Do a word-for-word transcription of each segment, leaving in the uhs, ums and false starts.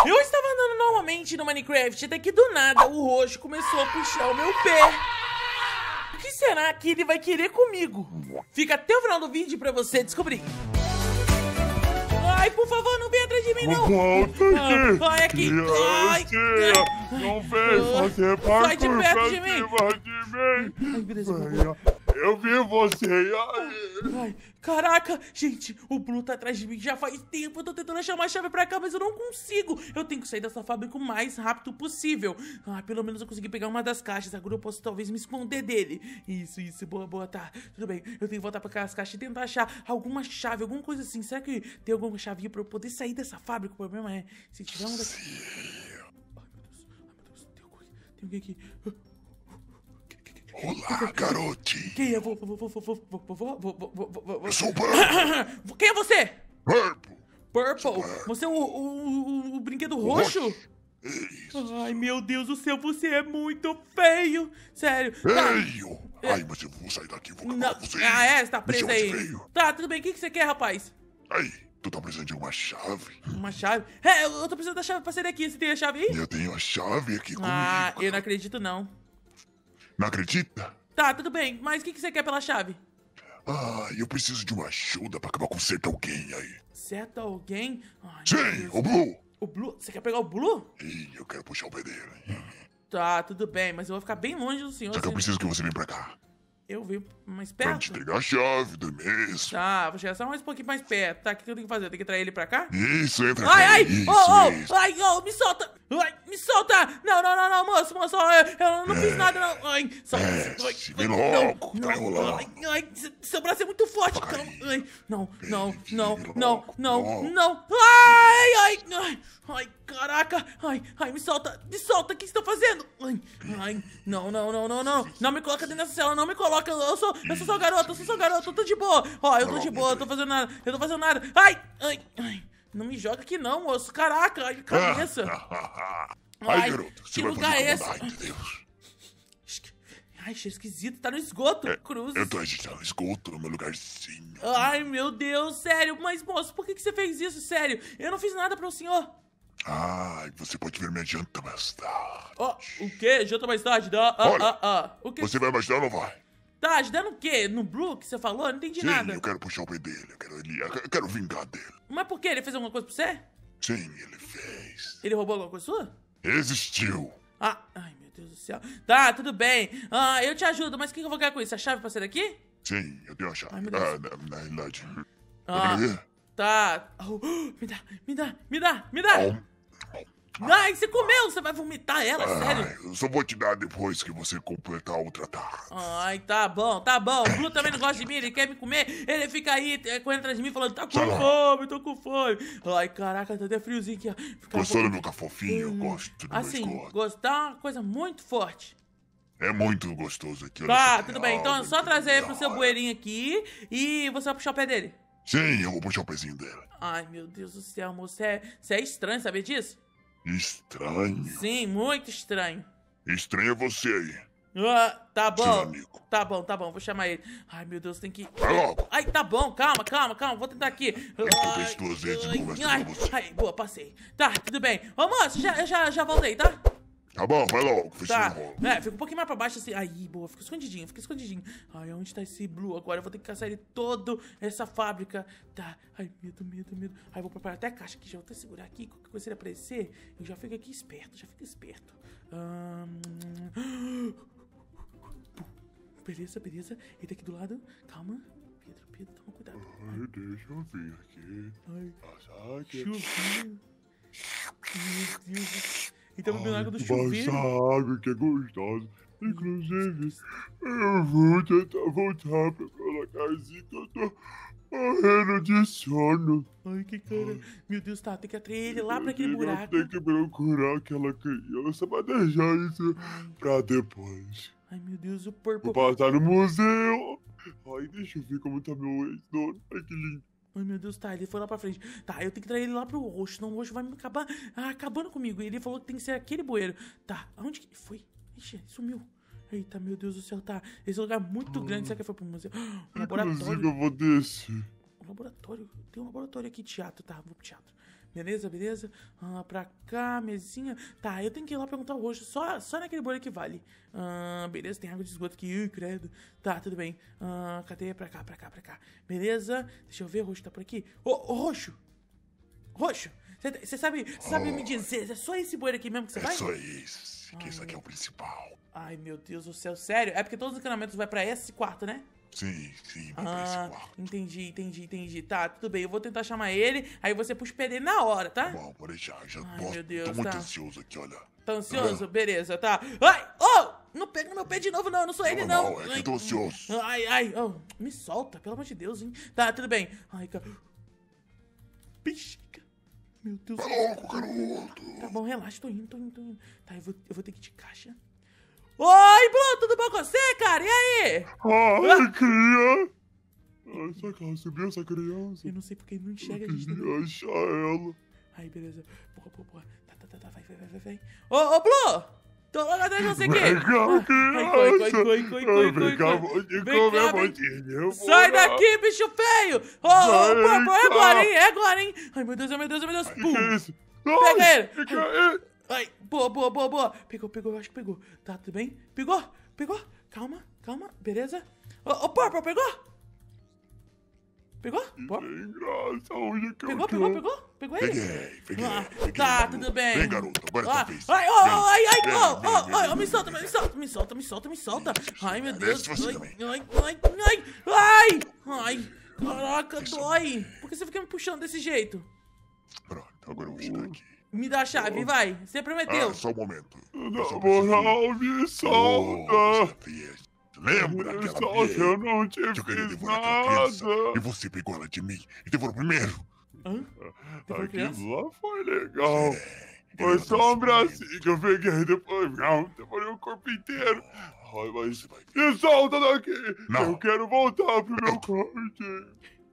Eu estava andando normalmente no Minecraft, até que do nada o roxo começou a puxar o meu pé. O que será que ele vai querer comigo? Fica até o final do vídeo pra você descobrir. Ai, por favor, não venha atrás de mim, não. Volta aqui. Ai, aqui. Ai, Criancinha, não vem fazer sai de parkour perto pra de mim. cima de mim. Ai, beleza, eu vou. Venha. Eu vi você. Ai. Ai, caraca, gente, o Blue tá atrás de mim já faz tempo. Eu tô tentando achar uma chave pra cá, mas eu não consigo. Eu tenho que sair dessa fábrica o mais rápido possível. Ah, pelo menos eu consegui pegar uma das caixas. Agora eu posso talvez me esconder dele. Isso, isso, boa, boa, tá. Tudo bem, eu tenho que voltar pra aquelas caixas e tentar achar alguma chave, alguma coisa assim. Será que tem alguma chavinha pra eu poder sair dessa fábrica? O problema é, se tiver uma dessas... Ai, meu Deus, ai, meu Deus, tem alguém, tem alguém aqui. Olá, garote. Quem é? Vou, vou, vou, vou, vou, vou, vou, vou, vou, vou, vou. Eu sou o Purple. Quem é você? Purple. Purple? Você é o, o, o, o brinquedo roxo? Isso. Ai, meu Deus do céu, você é muito feio. Sério. Tá. Feio. Ai, mas eu vou sair daqui, vou acabar Não. com você. Ah, é? Você tá Me preso chama de aí. feio. Tá, tudo bem. O que, que você quer, rapaz? Aí, tu tá precisando de uma chave? Uma chave? É, eu tô precisando da chave pra sair daqui. Você tem a chave aí? Eu tenho a chave aqui comigo. Ah, eu não acredito, não. Não acredita? Tá, tudo bem. Mas o que, que você quer pela chave? Ah, eu preciso de uma ajuda pra acabar com certo alguém aí. Certo alguém? Ai, meu Sim, Deus. o Blue. O Blue? Você quer pegar o Blue? Ih, eu quero puxar o pé dele. Tá, tudo bem. Mas eu vou ficar bem longe do senhor. Só que eu assim. preciso que você venha pra cá. Eu venho mais Pra te perto? entregar a chave do mês. Tá, vou chegar só mais um pouquinho mais perto. Tá, o que eu tenho que fazer? Eu tenho que trazer ele pra cá? Isso, entra Ai, aqui. ai! Isso, Oh, isso. oh! Ai, oh, me solta! Ai, me solta! Não, não, não, não, moço, moço, eu, eu não fiz nada, não. Ai, solta. É, Ai, se ai, vê logo, não, tá não, enrolando. Ai, ai, seu braço é muito forte, Vai. calma. Ai, não, não, Vem, não, vira não, logo, não, logo. não. Ai, ai, ai, ai, caraca. Ai, ai, me solta, me solta, o que você tá fazendo? Ai, ai, não, não, não, não, não. Não me coloca dentro dessa cela, não me coloca. Eu sou, eu sou só garoto, eu sou só garoto, eu tô de boa. Ó, eu tô de boa, eu tô fazendo nada, eu tô fazendo nada. Ai, ai, ai. Não me joga aqui não, moço. Caraca, ai, cabeça. Ai, Ai, garoto, que você vai lugar fazer é com esse? vontade de Deus. Ai, cheiro esquisito, tá no esgoto, cruzes. Eu tô agitando esgoto no meu lugarzinho. Ai, meu Deus, sério. Mas, moço, por que, que você fez isso, sério? Eu não fiz nada pro senhor. Ai, você pode ver minha janta mais tarde. Ó, o quê? Janta mais tarde? Dá, ah, Olha, ah, ah. O quê? Você vai me ajudar ou não vai? Tá, ajudando o quê? No Blue que você falou? Eu não entendi Sim, nada. eu quero puxar o pé dele. Eu quero, ele, eu quero vingar dele. Mas por quê? Ele fez alguma coisa pra você? Sim, ele fez. Ele roubou alguma coisa sua? Existiu. Ah, ai, meu Deus do céu. Tá, tudo bem. Ah, eu te ajudo, mas o que que eu vou ganhar com isso? A chave pra sair daqui? Sim, eu tenho a chave. Ai, meu Deus. Ah, na, na realidade. Ah, Tá vendo? tá. Oh, me dá, me dá, me dá, me dá. Bom. Ai, você comeu, você vai vomitar ela, sério? Ai, eu só vou te dar depois que você completar a outra tarde. Ai, tá bom, tá bom. O Blue também não gosta de mim, ele quer me comer. Ele fica aí é, correndo atrás de mim falando, tá com Sai lá. fome, tô com fome. Ai, caraca, tá até friozinho aqui, ó. Fica um Gostou do pouquinho- meu cafofinho? Eu gosto do meu Assim, esgoto. gostar é uma coisa muito forte. É muito gostoso aqui. olha Tá, só, tudo tem bem. Então é água, só trazer ele tem pro seu água. bueirinho aqui e você vai puxar o pé dele. Sim, eu vou puxar o pezinho dela. Ai, meu Deus do céu, moço. Você é, você é estranho, saber disso? Estranho. Sim, muito estranho. Estranho é você aí. Ah, tá Seu bom. amigo. Tá bom, tá bom, vou chamar ele. Ai, meu Deus, tem que... Vai logo. Ai, tá bom, calma, calma, calma, vou tentar aqui. Eu penso duas vezes e converso ai, com você. ai, boa, passei. Tá, tudo bem. Ô, moço, já, já, já voltei, tá? Tá bom, vai logo. Fecha Tá, o rolo. é, fica um pouquinho mais pra baixo assim. Aí, boa, fica escondidinho, fica escondidinho. Ai, onde tá esse Blue agora? Eu vou ter que caçar ele todo essa fábrica. Tá, ai, medo, medo, medo. Ai, vou preparar até a caixa aqui, já vou até segurar aqui. Qualquer coisa ele aparecer, eu já fico aqui esperto, já fico esperto. Ahn... Beleza, beleza. Ele tá aqui do lado. Calma. Pedro, Pedro, toma cuidado. Ai, deixa eu vir aqui. Ai, Passar aqui. chuvinho. Meu Deus. Ele tá bebendo água do Ai, chuveiro. Essa água que é gostosa. Inclusive, eu vou tentar voltar pra meu lugarzinho que eu tô morrendo de sono. Ai, que cara. Meu Deus, tá. Tem que atrair ele lá pra aquele Inclusive, buraco. eu tenho que procurar aquela criança pra deixar isso pra depois. Ai, meu Deus, o Vou Purple. passar no museu. Ai, deixa eu ver como tá meu ex-dono. Ai, que lindo. Ai, meu Deus, tá. Ele foi lá pra frente. Tá, eu tenho que trazer ele lá pro roxo. Senão o roxo vai me acabar ah, acabando comigo. Ele falou que tem que ser aquele bueiro. Tá, aonde que ele foi? Ixi, ele sumiu. Eita, meu Deus do céu, tá. Esse lugar é muito grande. Será que foi pro museu? Um Inclusive, laboratório. eu vou descer. Um laboratório. Tem um laboratório aqui, teatro. Tá, vou pro teatro. Beleza, beleza. Ah, pra cá, mesinha. Tá, eu tenho que ir lá perguntar o roxo. Só, só naquele bolho que vale. Ah, beleza, tem água de esgoto aqui. Ui, credo. Tá, tudo bem. Ah, cadê? Pra cá, pra cá, pra cá. Beleza. Deixa eu ver, o roxo tá por aqui. Ô, ô, roxo. Roxo. Você sabe, cê sabe me dizer, é só esse bueiro aqui mesmo que você É vai? só isso, que esse aqui é o principal. Ai, meu Deus do céu, sério? É porque todos os encanamentos vai pra esse quarto, né? Sim, sim, vai pra Ah, esse quarto. entendi, entendi, entendi. Tá, tudo bem, eu vou tentar chamar ele, aí você puxa o pé dele na hora, tá? Bom, pode deixar, já Ai, posso, meu Deus, tô muito tá. ansioso aqui, olha. Tá ansioso? Beleza, tá. Ai, oh! Não pega no meu pé de novo, não, eu não sou ele, não. Normal, é que eu tô ansioso. Ai, ai, oh, me solta, pelo amor de Deus, hein. Tá, tudo bem. Ai, cara. Bexiga. Meu Deus do Vai céu. logo, garoto. Tá bom, relaxa, tô indo, tô indo, tô indo. Tá, eu vou, eu vou ter que ir de caixa. Oi, Blue, tudo bom com você, cara? E aí? Ai, cria. Ai, essa casa subiu essa criança. Eu não sei porque ele não enxerga a Eu gente. Tá... queria achar ela. Aí, beleza. Porra, porra, porra. Tá, tá, tá, tá, vai, vai, vai, vai, vai. Ô, ô, Blue! Tô logo atrás de você aqui. Vem cá, Ah, criança. coi, coi, coi, coi, coi, Vem cá, coi. vou te Vem comer, cá, vou vem- te derrubar. Sai daqui, bicho feio! Ô, ô, Vem pô, pô, é cá. agora, hein? É agora, hein? Ai, meu Deus, ai, meu Deus, ai, meu Deus. Que Pum. que é isso? Pega Ai, ele. que que é? Ai, boa, boa, boa, boa. Pegou, pegou, eu acho que pegou. Tá, tudo bem? Pegou, pegou. Calma, calma, beleza? Ô, ô, Purple, pegou? Pegou? Purple? Sem graça, onde que Pegou, eu pegou, tô? pegou? Pegou ele? Peguei, peguei, Ah, peguei. tá, garoto. tudo bem. Vem, garoto, agora é Ah, tua vez. ai, ai, Vem, ai, ai, vem, oh, vem, oh, vem, oh, vem, me solta, vem. me solta, me solta, me solta, me solta. Ai, meu Deus. Desce você Ai, também. ai, ai, ai, ai, ai, caraca, dói. Por que você fica me puxando desse jeito? Pronto, agora eu vou te dar aqui. Me dá a chave, vai. Você prometeu. Ah, só um momento. Eu Tá só um preciso- é Na moral, me Ah. solta. Oh, solta. Lembra tá aquela um vez é eu não te tipo que eu queria assim, devorar aquela criança nada. e você pegou ela de mim e devorou primeiro? Hã? Devorou criança? Aquilo lá foi legal. Foi é só um bracinho que eu peguei, depois não, devorei o corpo inteiro. Ai, mas me solta daqui. Não. Eu quero voltar pro meu quarto.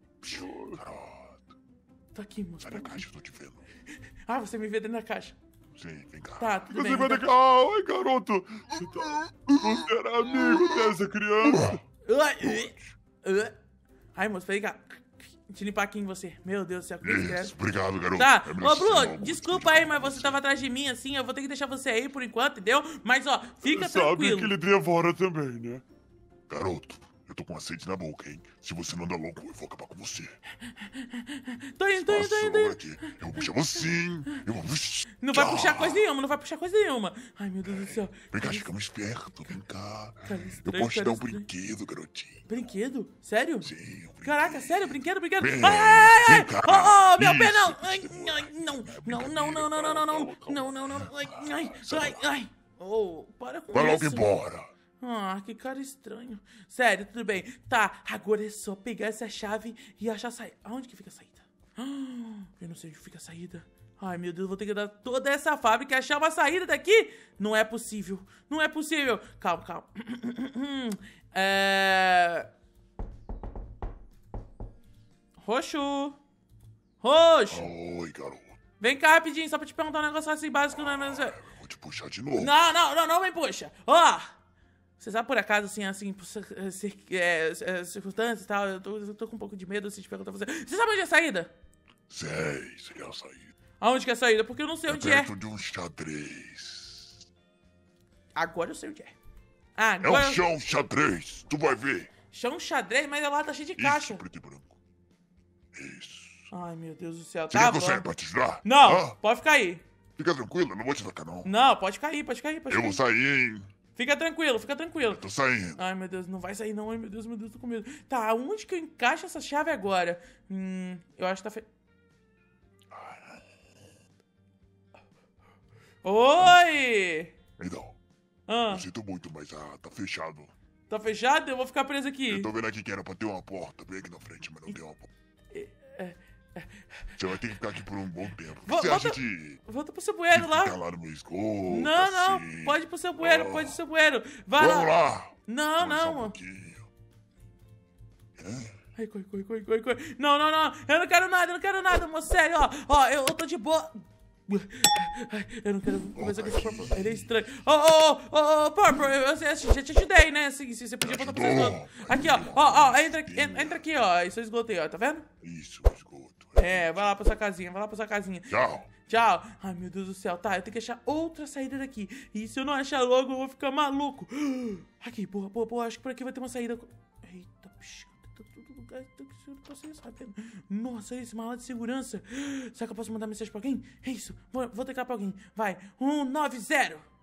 Tá aqui, moço. Sai da caixa, eu tô te vendo. Ah, você me vê dentro da caixa. Sim, vem cá. Tá, tudo Você bem. vai tá- daqui. Ai, garoto. Você, tá... você era amigo dessa criança. Ai, ai. Ai, moço, vem cá. Deixa eu limpar aqui em você. Meu Deus do céu, que Isso, estresse. obrigado, garoto. Tá, É ô melhor você Blue, logo. desculpa aí, mas você tava atrás de mim, assim, eu vou ter que deixar você aí por enquanto, entendeu? Mas, ó, fica Sabe tranquilo. que ele devora também, né? Garoto, eu tô com uma sede na boca, hein? Se você não andar logo, eu vou acabar com você. Tô indo, tô indo, tô indo, tô indo. Aqui. Eu vou puxar você, eu vou... Não vai Tchau. puxar coisa nenhuma, não vai puxar coisa nenhuma. Ai, meu Deus do céu. Vem cá, fica mais perto, vem cá. Cara Eu estranho, posso te cara dar um estranho. brinquedo, garotinho. Brinquedo? Sério? Sim, um brinquedo. Caraca, sério? Brinquedo, brinquedo? Vem, Ai, ai, ai, vem cá. ai! Oh, oh, meu pé Isso, não! isso, Ai, isso. ai, não! Não, não, não, não, não, não, não! Não, não, não! Ai, ai, ai, ai! Oh, para com Vai logo isso. embora. Ah, que cara estranho. Sério, tudo bem. Tá, agora é só pegar essa chave e achar a saída. Aonde que fica a saída? Ah, eu não sei onde fica a saída. Ai, meu Deus, vou ter que dar toda essa fábrica e achar uma saída daqui? Não é possível. Não é possível. Calma, calma. É... Roxo. Roxo. Oi, garoto. Vem cá rapidinho, só pra te perguntar um negócio assim básico. Não, não, não, Vou te puxar de novo. não, não, não, não me puxa. Ó, você sabe por acaso, assim, assim, por cir- cir- é, é, circunstâncias e tal, eu tô, eu tô com um pouco de medo, assim, de perguntar pra você. Você sabe onde é a saída? Sei, sei a saída. Aonde que é a saída? Porque eu não sei É onde é. perto de um xadrez. Agora eu sei onde é. Ah, É agora... um chão xadrez, tu vai ver. Chão xadrez, mas lá tá cheio de caixa. Isso, preto e branco. Isso. Ai, meu Deus do céu. Você Tá quer que eu saia bom. pra te dar? Não, Hã? pode ficar aí. Fica tranquilo, eu não vou te atacar, não. Não, pode cair, pode cair, pode Eu cair. vou sair, hein? Fica tranquilo, fica tranquilo. Tô saindo. Ai, meu Deus, não vai sair não. Ai, meu Deus, meu Deus, tô com medo. Tá, onde que eu encaixo essa chave agora? Hum, eu acho que tá fe... Oi! Então, Ah, eu sinto muito, mas ah, tá fechado. tá fechado? Eu vou ficar preso aqui. Eu tô vendo aqui que era pra ter uma porta bem aqui na frente, mas não tem uma porta. é, Você vai ter que ficar aqui por um bom tempo. Vo- Você volta- acha de, Volta pro seu de bueiro lá. ficar lá no meu esgoto? Não, não, assim? pode ir pro seu bueiro, Oh. pode ir pro seu bueiro. Vai Vamos lá. lá. Não, Conversar um não. pouquinho. É? Ai, corre, corre, corre, corre, corre. Não, não, não. Eu não quero nada, eu não quero nada, moço. Sério, ó. Ó, eu, eu tô de boa. Ai, eu não quero conversar com esse Purple. Ele é estranho. Ô, ô, ô, ô, Purple, eu, eu, eu já te ajudei, né? Se, se você podia voltar pro seu esgoto. Aqui, ó. Ó, ó, entra, aqui- en- entra aqui, ó. Isso é esgoto aí, ó. Tá vendo? Isso, esgoto. É, vai lá pra sua casinha, vai lá pra sua casinha. Tchau. Tchau. Ai, meu Deus do céu. Tá, eu tenho que achar outra saída daqui. E se eu não achar logo, eu vou ficar maluco. Aqui, porra, porra, porra. Acho que por aqui vai ter uma saída. Eita, pixa. Tá todo lugar. Tá que eu não posso ir sabendo. Nossa, esse mala de segurança. Será que eu posso mandar mensagem pra alguém? É isso. Vou, vou ligar pra alguém. Vai. um nove zero.